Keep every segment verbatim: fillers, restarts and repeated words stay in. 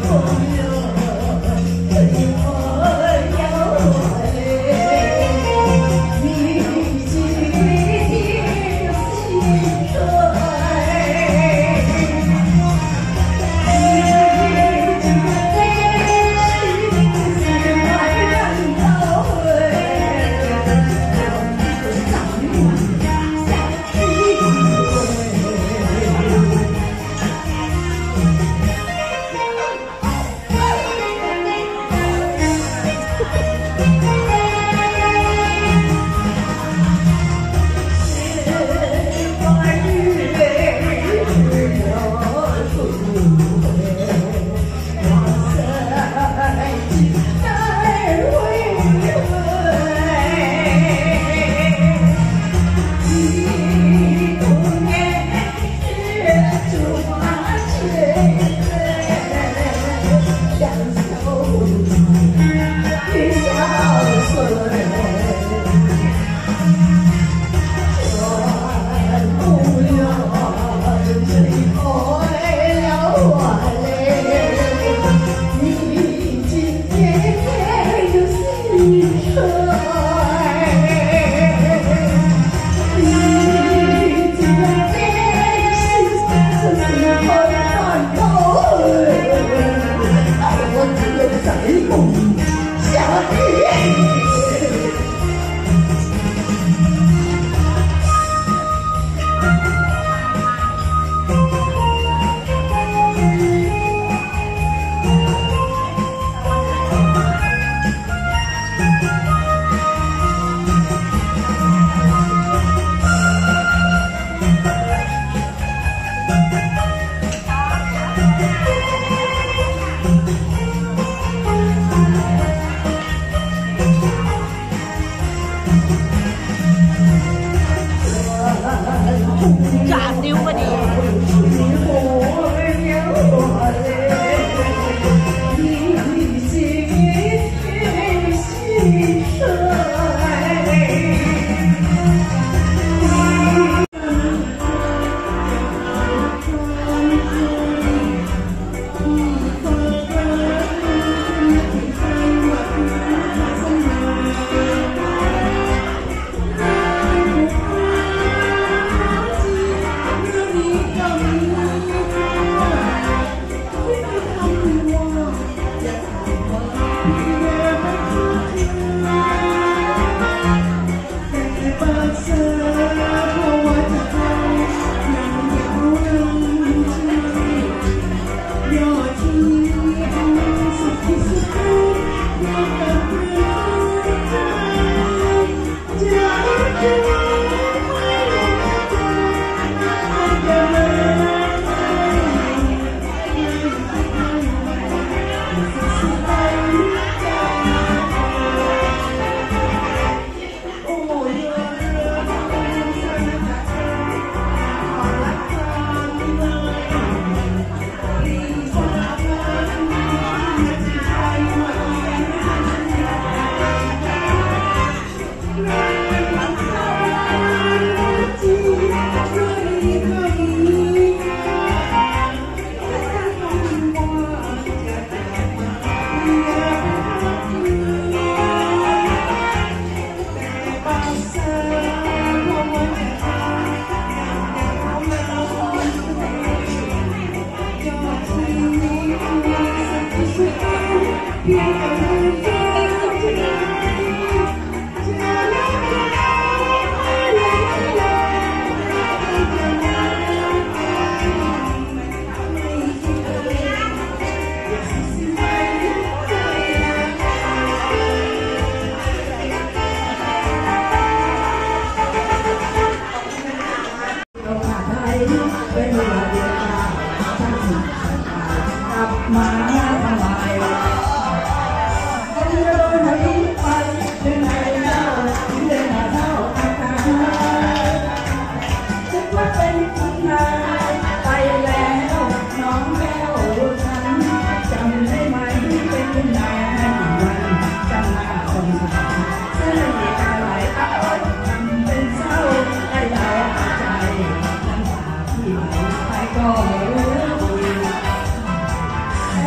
ไปก็ไม่รู้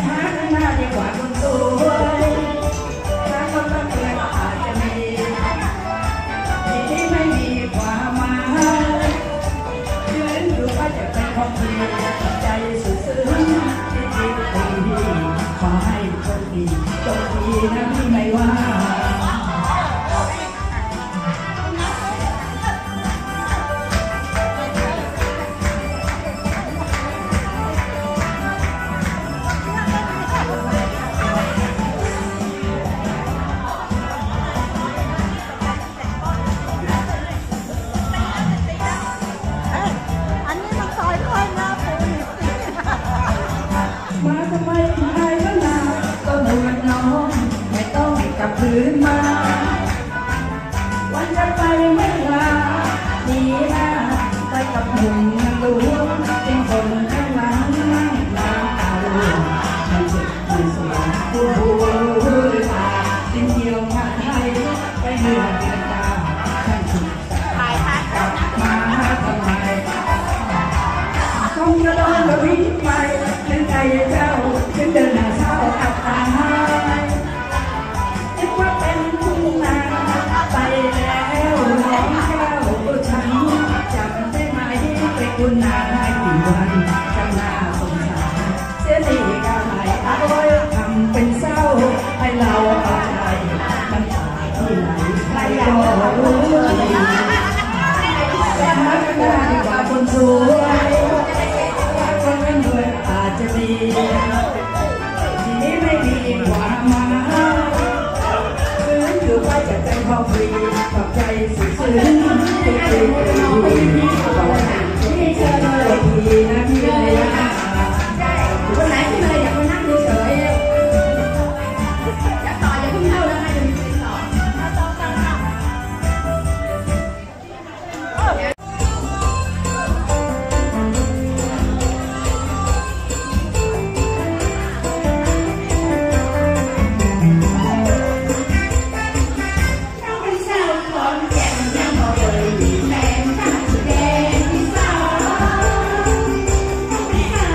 หน้าดีกว่าคนสวยถ้าคนรักเธออาจจะมีที่ไม่มีความหมายยืนอยู่ว่าจะเป็นของพี่ใจสุดซึ้งที่จริงดีขอให้โชคดีโชคดีนะพี่ไม่ว่ามาทำไมไทยแล้วนาก็เหมือนน้องไม่ต้องกลับคืนมาวันจะไปไม่ลาดีนะไปกับหนุ่มหลวงเป็นคนข้างหลังนั่งน้ำตาหลวงไม่เจ็บไม่สวงผู้ผู้ตาเป็นเที่ยวมาไทยไปเมืองเดียดาท่านถูกกลับมาทำไมคงจะโดนกับพี่ไปฉันใจเจ้าฉันเดินหน้าเศร้าอับอายคิดว่าเป็นผู้นางไปแล้วน้องแก้วฉันจำได้ไหมเป็นคุณนางให้กี่วันจำหน้าสงสารเสียดีกาไหลเอาไว้ทำเป็นเศร้าให้เราเอาใจน้ำตาที่ไหลใครก็รู้ดีแต่มันก็ดีกว่าคนสวยคนนั้นด้วยอาจจะดีที่ไม่มีความหมายคืนคือว่าจะเป็นพอฟรีขอบใจสุดซึ้งที่ดีดีขอให้ที่เธอเลยดีนะพี่เลยนะวันไหนที่เลยอยากมานั่งเฉยๆอยากต่ออย่าเพิ่งเข้าแล้วนะอย่ามีต่อ Hãy subscribe cho kênh Ghiền Mì Gõ để không bỏ lỡ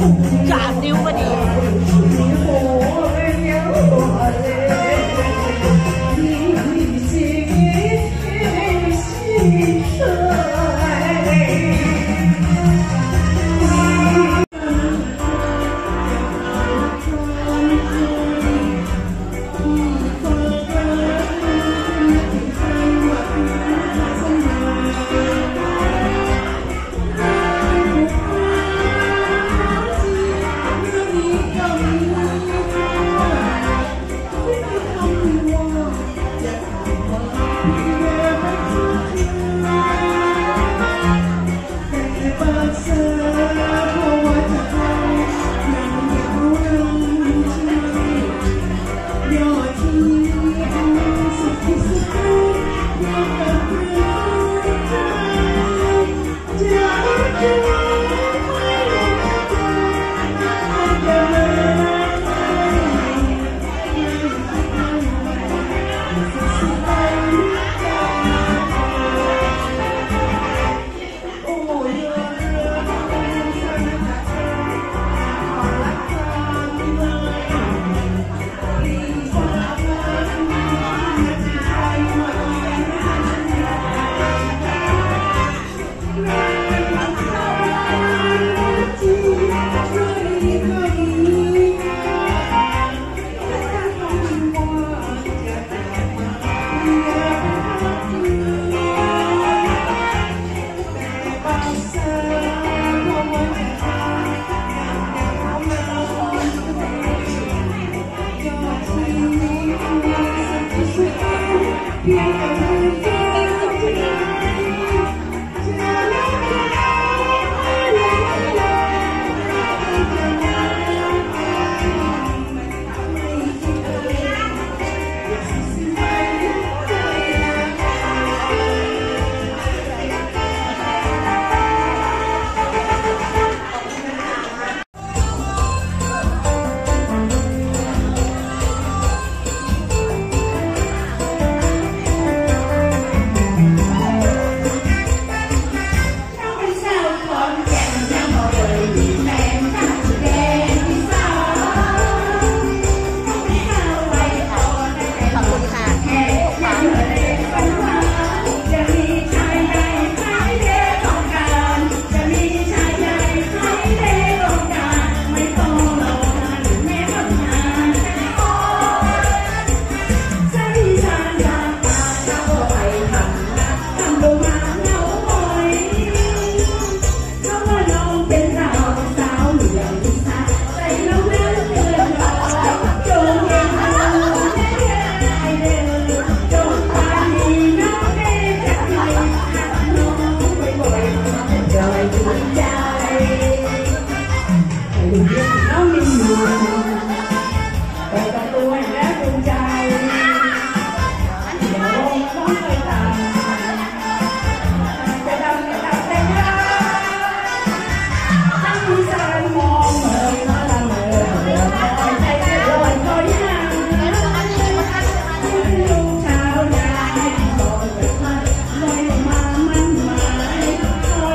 กาดนิ้วพอดี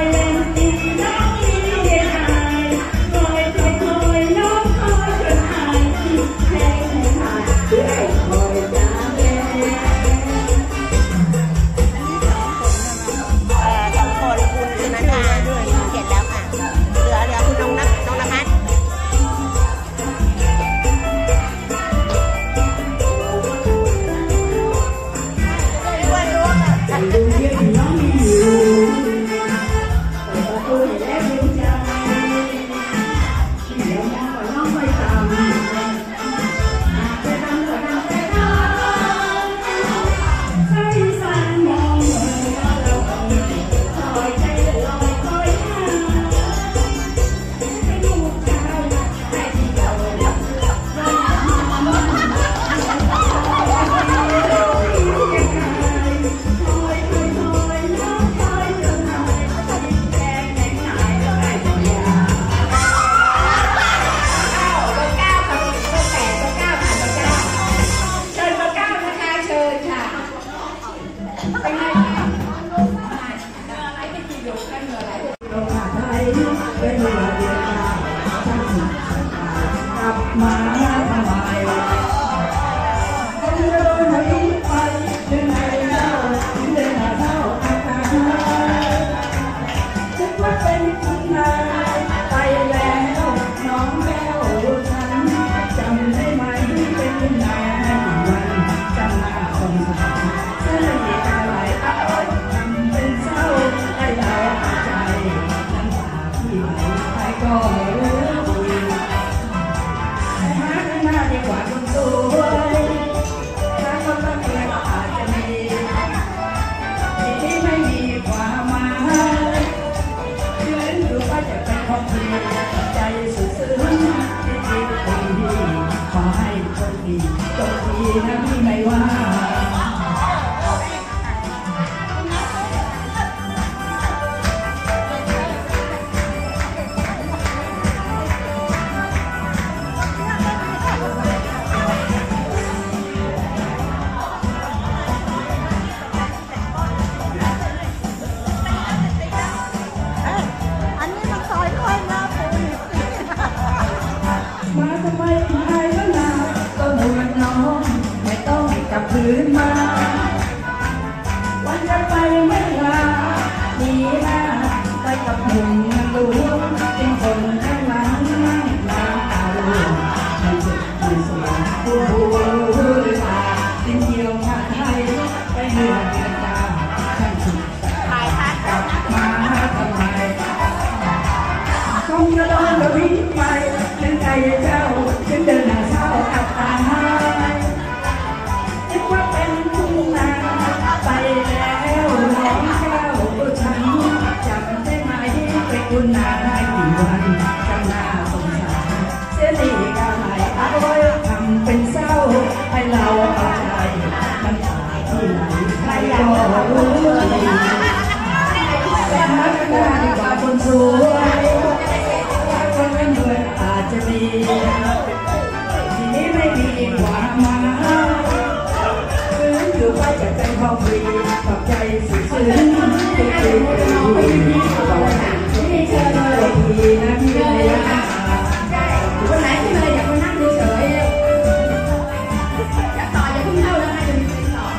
Hãy subscribe cho kênh Ghiền Mì Gõ để không bỏ lỡ นะพี่ไม่ว่ามาทำไมไทยแล้วนาก็หนวดน้องไม่ต้องกลับคืนมาวันจะไปไม่ลาดีนะไปกับหนุ่มนักหลวงเป็นคนข้างหลังนั่งน้ำตาลุ่มมันเจ็บมันสวยผู้ผู้ตาเป็นเกี่ยวงานไทยไปเหนื่อยกันตาช่างสุดกลับมาทำไมคงจะโดนกระพริบไปฉันใจเจ้าฉันเดินหน้าเศร้าอับตาคิดว่าเป็นทุ่งนาไปแล้วน้องเจ้าฉันจำได้ไหมไปคุณนาได้กี่วันจำหน้าสงสารเสียดีกาไหลเอาไว้ทำเป็นเศร้าให้เราเอาใจน้ำตาที่ไหลใครก็รู้ดีแต่หากันได้ดีกว่าคนสวยคนไม่เหมือนอาจจะมีทีนี้ไม่มีความหมายฟื้นอยู่ไปจากใจพอฟรีขอบใจสุดซึ้งทุกทีเราไม่มีความหวังที่เธอเลยดีนะพี่เลยนะวันไหนที่เลยอยากมานั่งเฉยอยากต่ออย่าเพิ่งเข้าแล้วให้จะมีคนต่อ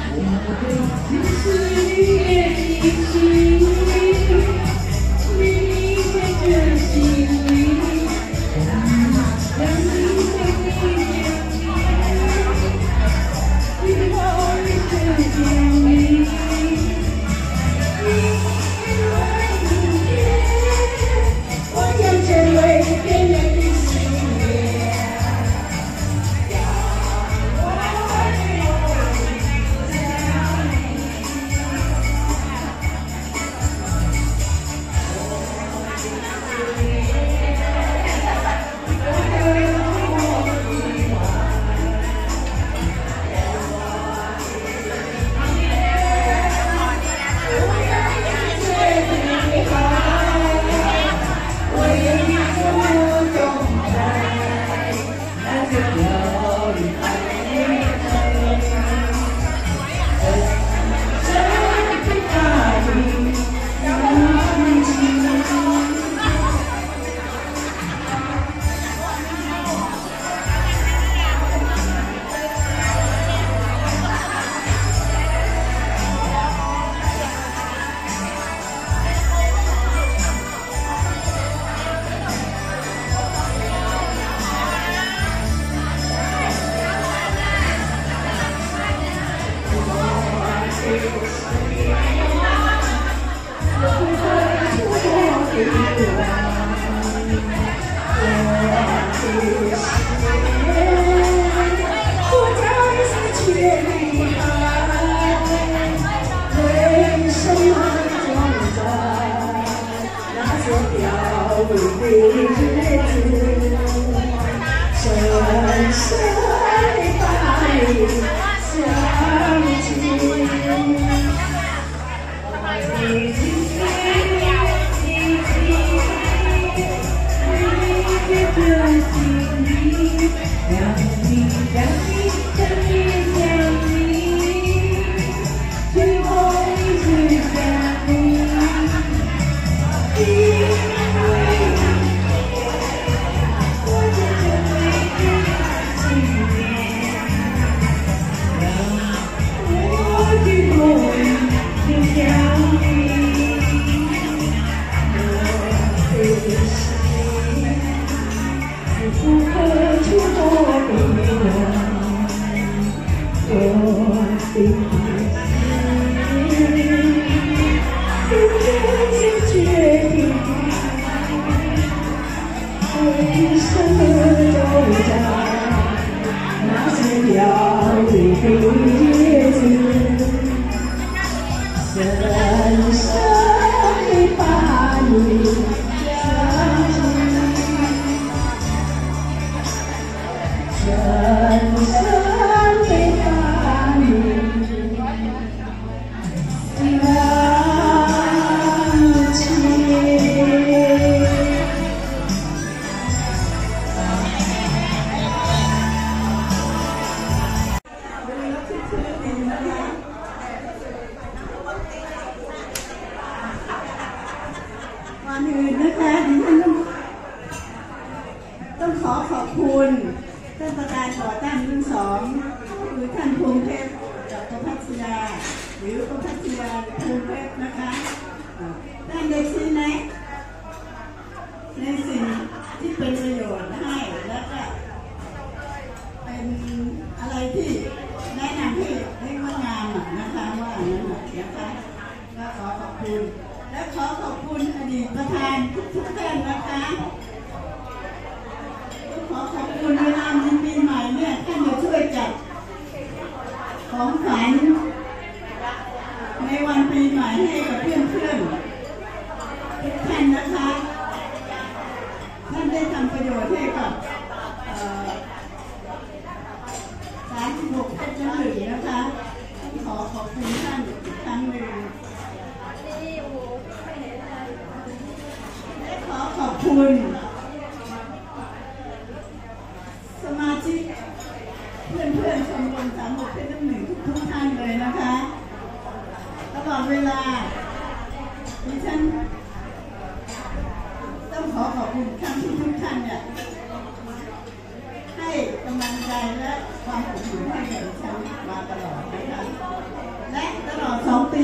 ให้กำลังใจและความอบอุ่นให้แก่ฉันมาตลอดนะคะ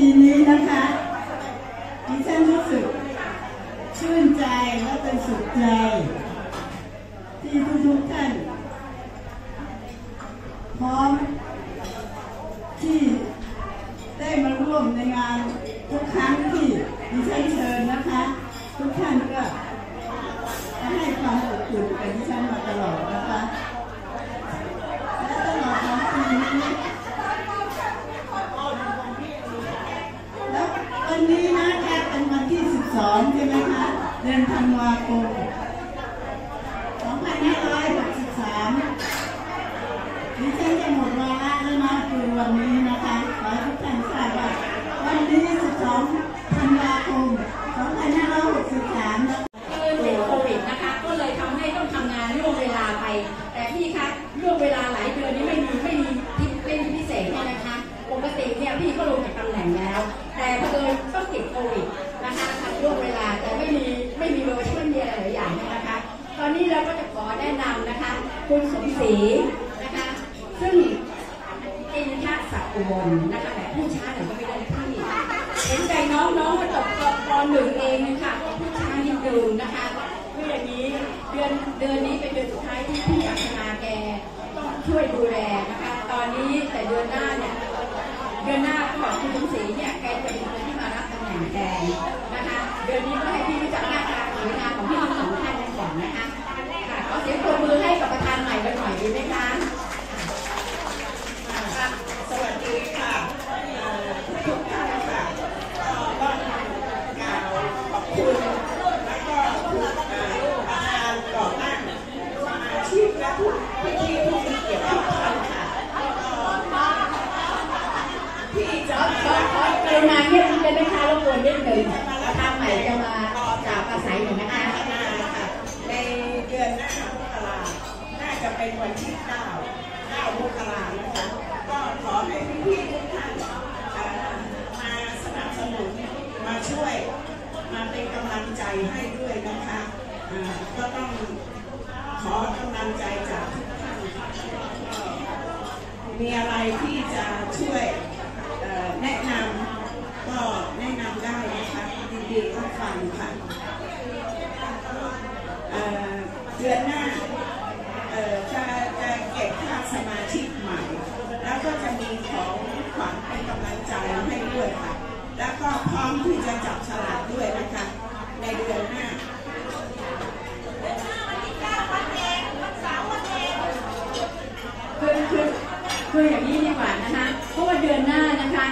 นี้นะคะดิฉันรู้สึกชื่นใจและเป็นสุขใจที่ทุกๆท่านพร้อมที่ได้มาร่วมในงานทุกครั้งที่ดิฉันเชิญนะคะทุกท่านก็ให้ความอบอุ่นกับดิฉันมาตลอดนะคะและตลอดทั้งปีนี้แล้ววันนี้นะคะเป็นวันที่สิบสองใช่ไหมคะเดือนธันวาคมสองพันห้าร้อยหกสิบสามดิฉันจะหมดวาระแล้วนะคือวันนี้นะคะขอให้ทุกท่านทราบว่าวันนี้สิบสองธันวาคมสองพันห้าร้อยหกสิบสามคือติดโควิดนะคะก็เลยทำให้ต้องทำงานล่วงเวลาไปแต่พี่คะล่วงเวลาหลายเดือนนี้ไม่มีไม่มีที่ไม่มีพิเศษเนี่ยนะคะปกติเนี่ยพี่ก็ลงจากตำแหน่งแล้วแต่เผอิญต้องติดโควิดนะคะทำล่วงเวลาแต่ไม่มีไม่มีเวอร์ชันมีอะไรหลายอย่างนะคะตอนนี้เราก็จะขอแนะนำนะคะคุณสมศรีนะคะซึ่งอินทศักดิ์อุบลนะคะแบบผู้ช้าหน่อยก็ไม่ได้พี่เห็นใจน้องน้องมาตกตอนหนึ่งเองนะคะผู้ช้านิดนึงนะคะคืออย่างนี้เดือนเดือนนี้เป็นเดือนสุดท้ายที่พี่อัคนาแกต้องช่วยดูแลนะคะตอนนี้แต่เดือนหน้าเนี่ยเดือนหน้าก็คุณสมศรีเนี่ยแกจะเป็นคนที่มารับตำแหน่งแทนนะคะเดือนนี้ก็ให้พี่รู้จักหน้าตาหรืองานของพี่ทั้งสองท่านกันก่อนนะคะขอเสียงปรบมือให้กับประธานใหม่กันหน่อยดีไหมคะสวัสดีค่ะทุกท่านค่ะก็กล่าวขอบคุณแล้วก็ประธานก่อตั้งสมาชิกและผู้ที่ผู้มีเกียรติทุกท่านค่ะพี่จะขอขอกรุณาเงียบนิดนึงนะคะรบกวนนิดหนึ่งประธานใหม่จะมาจากภาษาหนึ่งนะคะในเดือนหน้ามกราน่าจะเป็นวันที่เก้าเก้ามกรานะคะก็ขอให้พี่ๆทุกท่านมาสนับสนุนมาช่วยมาเป็นกำลังใจให้ด้วยนะคะก็ต้องขอกำลังใจจากทุกท่านมีอะไรที่จะช่วยแนะนำก็แนะนำได้นะคะดีๆก็ฟังค่ะเดือนหน้าจะจะเก็บค่าสมาชิกใหม่แล้วก็จะมีของขวัญเป็นกำลังใจให้ด้วยค่ะแล้วก็พร้อมที่จะจับฉลากด้วยนะคะในเดือนหน้าคือคือคืออย่างนี้ดีกว่านะคะเพราะว่าเดือนหน้านะคะ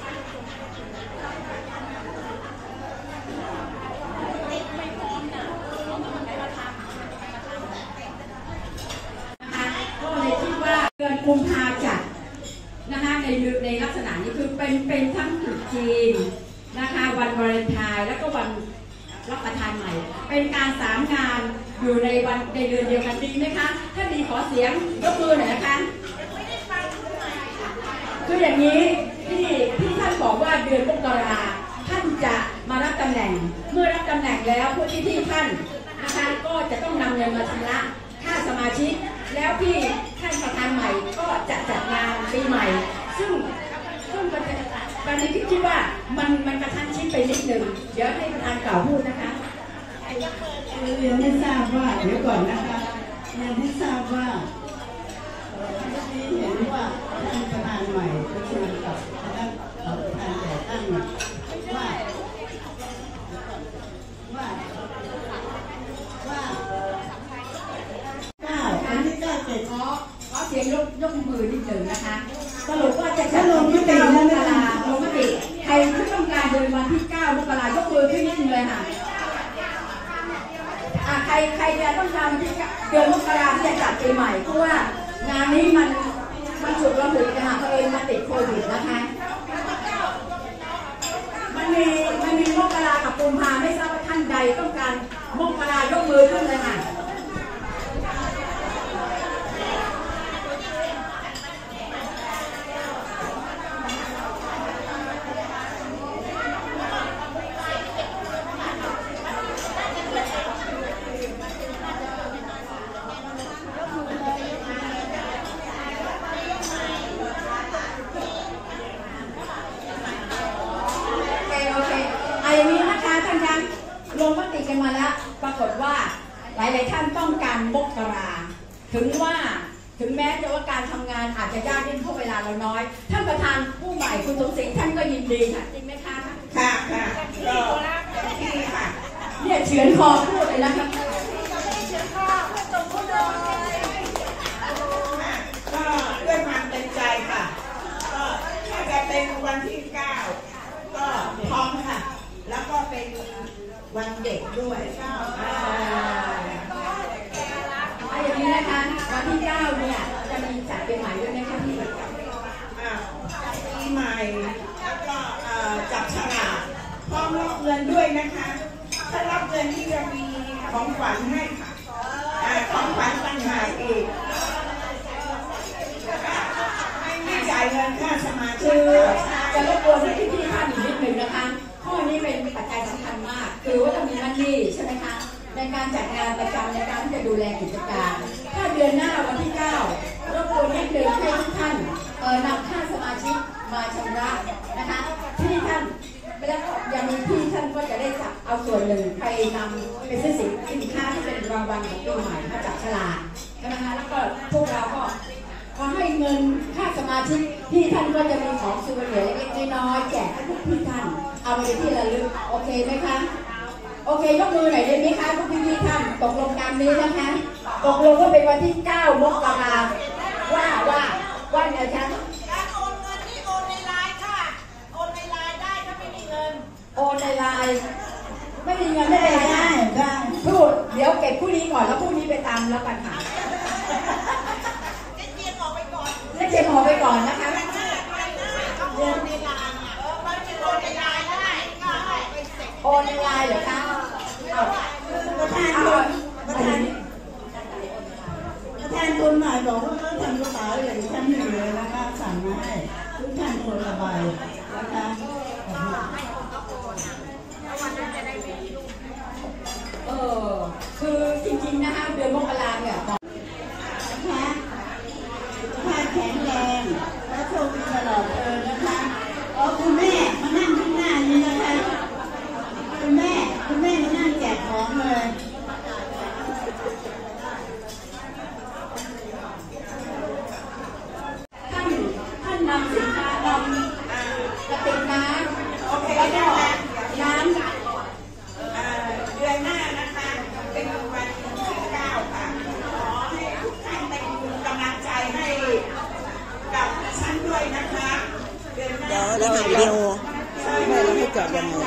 เดือนกุมภาจัดนะคะในในลักษณะนี้คือเป็นเป็นทั้งตรุษจีนนะคะวันวาเลนไทน์แล้วก็วันรับประทานใหม่เป็นการสามงานอยู่ในวันในเดือนเดียวกันดีไหมคะถ้าดีขอเสียงยกมือหน่อยนะคะคืออย่างนี้ที่ที่ท่านบอกว่าเดือนมกราท่านจะมารับตำแหน่งเมื่อรับตำแหน่งแล้วผู้ที่ที่ท่านนะคะก็จะต้องนำเงินมาชำระค่าสมาชิกแล้วที่ท่านประธานใหม่ก็จะจัดงานปีใหม่ซึ่งซึ่งประเด็นที่คิดว่ามันมันกระชั้นชิดไปนิดหนึ่งเดี๋ยวให้ประธานกล่าวพูดนะคะเรียนให้ทราบว่าเดี๋ยวก่อนนะคะเรียนให้ทราบว่าที่เห็นว่าท่านประธานใหม่ประชุมกับคณะประธานแต่ตั้งว่าว่าว่าเก้าอันที่เก้าเจ็ดขอขอเสียงยกยกมือนิดหนึ่งนะคะสรุปว่าจะจัดลงที่เก้ามกราลงมติใครที่ต้องการเดินวันที่เก้ามกรายกมือขึ้นนิดนึงเลยค่ะใครใครจะต้องการที่เดือนมกราที่จะจัดปีใหม่เพราะว่างานนี้มันมันฉุกระหุกนะคะเพราะเอิญมาติดโควิดนะคะมันมีมันมีมกรากับกุมภาไม่ทราบว่าท่านใดต้องการมกรายกมือขึ้นเลยค่ะกันมกราถึงว่าถึงแม้จะว่าการทำงานอาจจะยากนิดเพราะเวลาเราน้อยท่านประธานผู้ใหม่คุณสมศรีท่านก็ยินดีค่ะจริงไหมคะค่ะค่ะก็ที่ค่ะเนี่ยเฉือนคอพูดเลยนะคะก็ด้วยความเต็มใจค่ะก็ถ้าจะเป็นวันที่เก้าก็พร้อมค่ะแล้วก็เป็นวันเด็กด้วยอย่างนี้นะคะวันที่เก้าเนี่ยจะมีจัดเป็นใหม่ด้วยนะคะพี่ปีใหม่แล้วก็จับฉลากพร้อมรับเงินด้วยนะคะถ้ารับเงินที่จะมีของขวัญให้ค่ะของขวัญต่างหากอีกไม่จ่ายเงินค่าสมาชิกจะรบกวนพี่พี่ท่านอีกนิดหนึ่งนะคะข้อนี้เป็นปัจจัยสำคัญมากคือว่าต้องมีมันนี่ใช่ไหมคะในการจัดงานประจำในการที่จะดูแลกิจการถ้าเดือนหน้าวันที่เก้ารบกวนนิดนึงให้ทุกท่านเอ่อนำค่าสมาชิกมาชำระนะคะที่ท่านแล้วยังมีที่ท่านก็จะได้จับเอาส่วนหนึ่งไปนำไปซื้อสินค้าที่เป็นรางวัลของปีใหม่มาจับฉลากนะคะแล้วก็พวกเราก็พอให้เงินค่าสมาชิกที่ท่านก็จะมีของซูเวเนียร์เล็กๆน้อยๆแจกให้ทุกที่ท่านเอาไปที่ระลึกโอเคไหมคะโอเคยกมือหน่อยได้ไหมคะทุกพี่ท่านตกลงการนี้นะคะตกลงว่าเป็นวันที่เก้ามกราว่าว่าว่าไงคะการโอนเงินที่โอนในไลน์ค่ะโอนในไลน์ได้ถ้าไม่มีเงินโอนในไลน์ไม่มีเงินได้ได้ได้พูดเดี๋ยวเก็บผู้นี้ก่อนแล้วผู้นี้ไปตามแล้วกันค่ะเจียนออกไปก่อนเจียนออกไปก่อนนะคะโอนในไลน์เออมันจะโอนในไลน์ได้ก็ให้ไปเสร็จโอนในไลน์เหรอคะประธานคนประธานประธานคนหน่อยบอกว่าเขาทำกระเป๋าอย่างชั้นหนึ่งเลยนะคะสั่งมาให้ทุกท่านคนละใบนะคะเออคือจริงๆนะคะเดือนมกราเนี่ยนะคะท่านแข็งแรงและโชคดีตลอดเลยนะคะอ๋อคุณแม่มานั่งข้างหน้านี้นะคะคุณแม่คุณแม่มานั่งแจกของเลยท่านท่านนำสินค้านำกระติกน้ำโอเคแล้วก็น้ำเดือนหน้านะคะเป็นวันที่เก้าค่ะขอให้ทุกท่านเป็นกำลังใจให้กับฉันด้วยนะคะเดือนหน้าเดี๋ยวเราถ่ายวิดีโอไม่เราให้จอดยังไง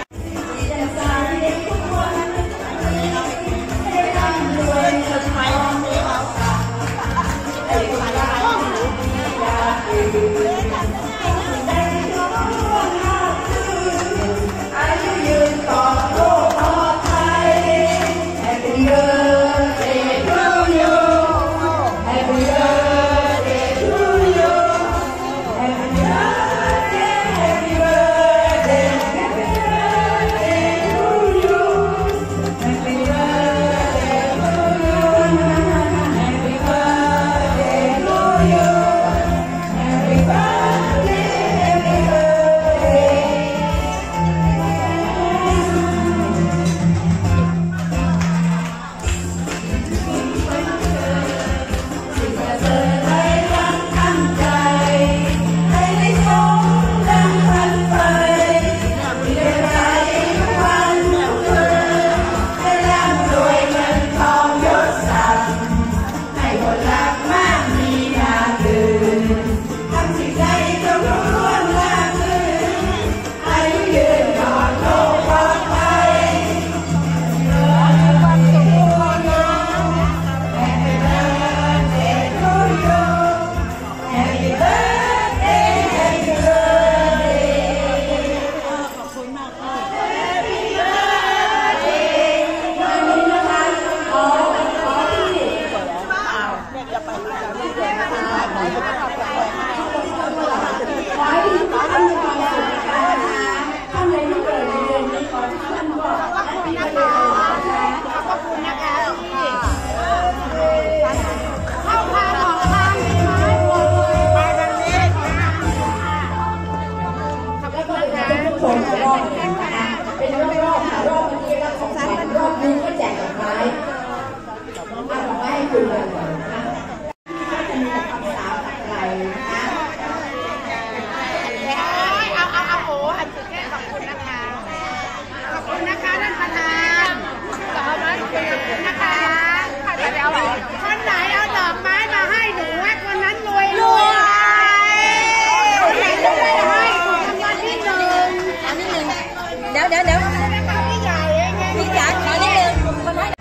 นี้ก็แจกดอกไม้เอาดอกไม้ให้คุณเลยนะคะก็จะมีแต่ความสาวกับใครนะคะเอาเอาเอาโอ้หันสุดแค่ขอบคุณนะคะขอบคุณนะคะท่านประธานขอบคุณนะคะใครจะเอาคนไหนเอาดอกไม้มาให้หนูว่าคนนั้นรวยรวยคนไหนจะได้ให้ถูกรางวัลที่หนึ่งอันนี้หนึ่งเดี๋ยวเดี๋ยวเดี๋ยวพี่ใหญ่เองไงพี่จ๋าขอนิดนึงคนให้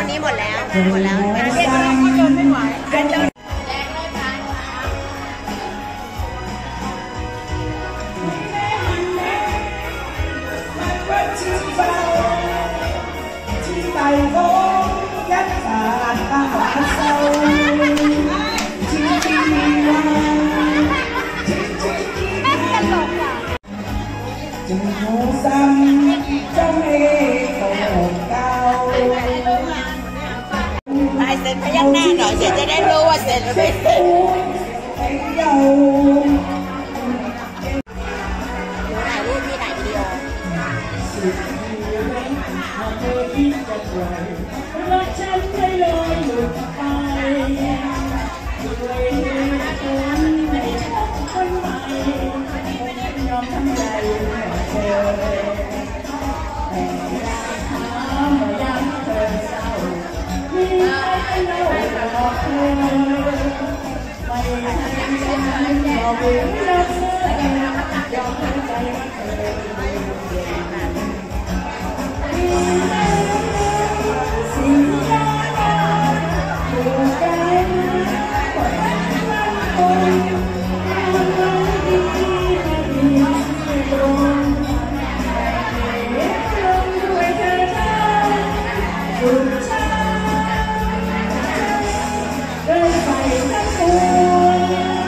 นี้หมดแล้วหมดแล้วแต่เด็กเราก็เดินไม่ไหวแต่เดินที่ไปโก้ยัดสาตาเศร้าที่ที่มีวันที่ที่ที่แม่ตลกอ่ะจึงหูซ้ำจะไม่โกเก่าลายเซ็นพยักหน้าหน่อยเสร็จจะได้รู้ว่าเสร็จหรือไม่เสร็จให้เยาถ่ายรูปที่ถ่ายวิดีโอรักฉันไม่ลอยหลุดไปด้วยเหตุผลในชอบคนใหม่ยอมทำใจเธอแต่ถามว่ายังเธอเศร้ามีใครเล่าบอกเธอไม่ให้ฉันบอกเรื่องรักเธอยอมทำใจว่าเธอสิ่งที่เราอยู่กันก็รักมันคงมันมันดีไม่ดีไม่ตรงเลี้ยงลงด้วยเธอเธอสุดช้าเดินไปทั้งปวง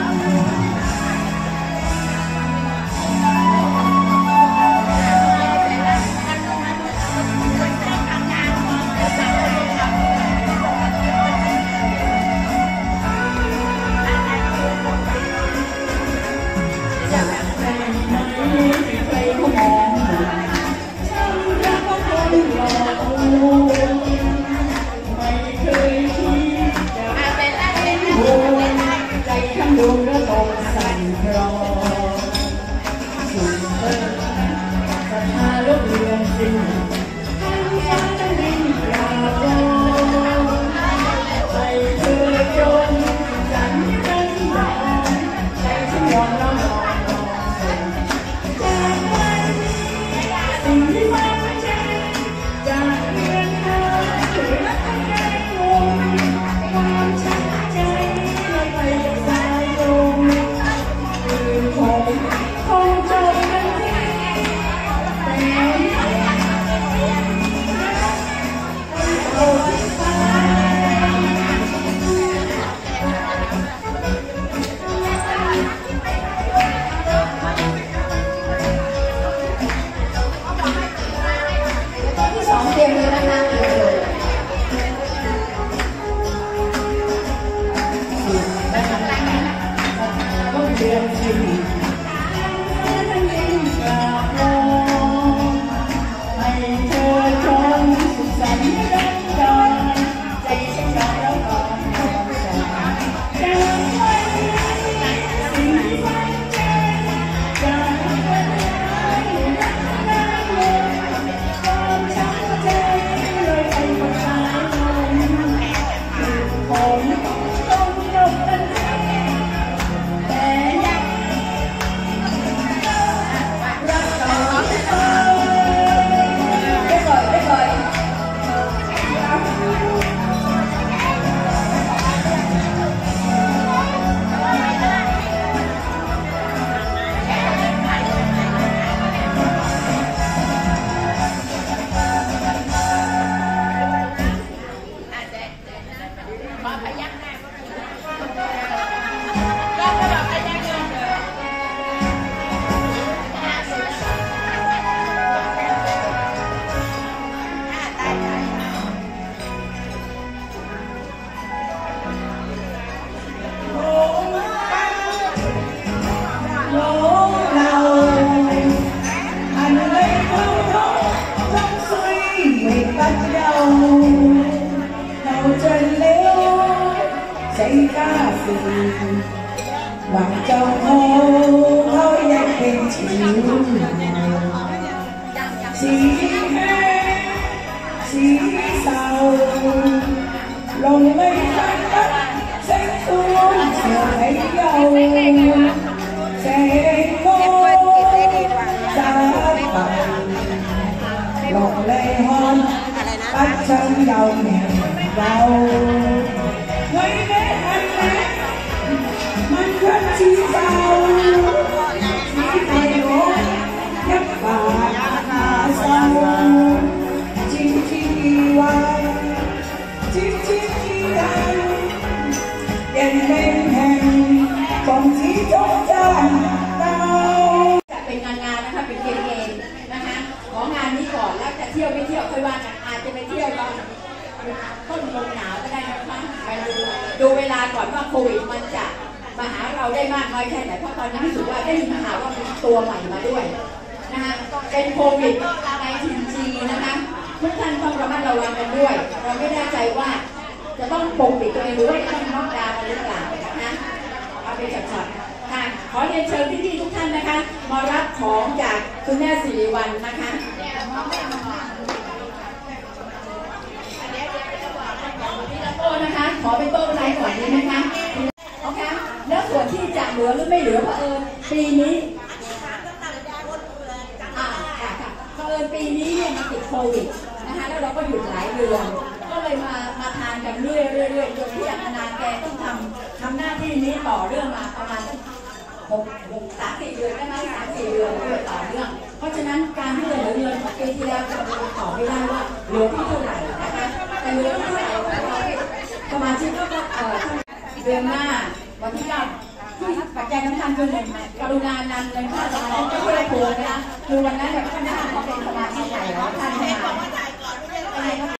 ดูกระตกสั่นคลอสุดเบิกศรัทธาลูกเรือนสิ้นทั้งฟ้าทั้งดินกราบร้องใจเธอจนฉันกันยอมใจฉันยอมแล้วยอมยอมจากวันนี้สิ่งที่มันเจ็บจากเรือนเธอถือรักกันไกลวงความช้ำใจและไปสายลงคือคงคงจบกันที่แต่เอาที่ฟ้าที่สองเตรียมเลยนะคะลูกเรือนสิ้นทั้งดินกราบร้องให้เธอจงสุขสันต์รักกันใจฉันยอมแล้วก่อนยอมจากจากวันนี้สิ่งที่มันเจ็บจากวันนี้รักกันลงความช้ำใจเลยไปกับสายลมคือผมต้องจบกันที่แต่ยังรักต่อไปได้ก่อนได้ก่อนโลกเราอันเลยเขาเขาต้องสวยไม่ปัดเดาเราจะเลี้ยวใจกล้าฝืนหวังเจ้าเขาเขายังเป็นชิวสีแห้งสีเศร้าลงไม่ทันตัดเส้นตัวเสือให้เยาเส้นโก้จะไปลงเลยหอมปัดฉันเยาเนี่ยเราเฮ้ยแม่อันนี้มันก็ชี้เบาชี้ไปโอ้ยักบาหาเศร้าจริงจริงวันจริงจริงวันเย็นเล่นแห่งกองที่จงใจเราจะเป็นงานงานนะคะเป็นเกมเกมนะคะของงานนี้ก่อนแล้วจะเที่ยวไม่เที่ยวค่อยว่ากันอาจจะไปเที่ยวตอนต้นลมหนาวก็ได้นะคะไปดูดูเวลาก่อนว่าโควิดมันจะมาหาเราได้มากน้อยแค่ไหนเพราะตอนนี้รู้สึกว่าได้ยินข่าวว่ามีตัวใหม่มาด้วยนะคะเป็นโควิดในทีมจีนะคะทุกท่านต้องระมัดระวังกันด้วยเราไม่แน่ใจว่าจะต้องปกปิดตัวเองหรือว่าต้องล็อกดาวน์หรือเปล่านะคะเอาไปจัดๆค่ะขอเรียนเชิญพี่ๆทุกท่านนะคะมารับของจากคุณแม่สิริวัลย์นะคะโต๊ะนะคะขอเป็นโต๊ะไลฟ์ก่อนดีไหมคะโอเคแล้วส่วนที่จะเหลือหรือไม่เหลือเผอิญปีนี้อ่าค่ะค่ะเผอิญปีนี้เนี่ยมันติดโควิดนะคะแล้วเราก็หยุดหลายเดือนก็เลยมามาทานกันเรื่อยเรื่อยเรื่อยจนที่อังคณาแกต้องทำทำหน้าที่นี้ต่อเรื่องมาประมาณหกหกสามสี่เดือนได้ไหมสามสี่เดือนด้วยต่อเรื่องเพราะฉะนั้นการที่จะเหลือเงินของปีที่แล้วจะตอบไม่ได้ว่าเหลือที่เท่าไหร่นะคะแต่เหลือที่เท่าไหร่สมาชิกก็เอ่อเดือนหน้าวันที่เก้าที่ปัจจัยสำคัญคือหนึ่งกรุณานำเงินค่าสมาชิกไปช่วยครูนะคะคือวันนั้นเนี่ยท่านเขาเป็นสมาชิกใหญ่แล้วท่าน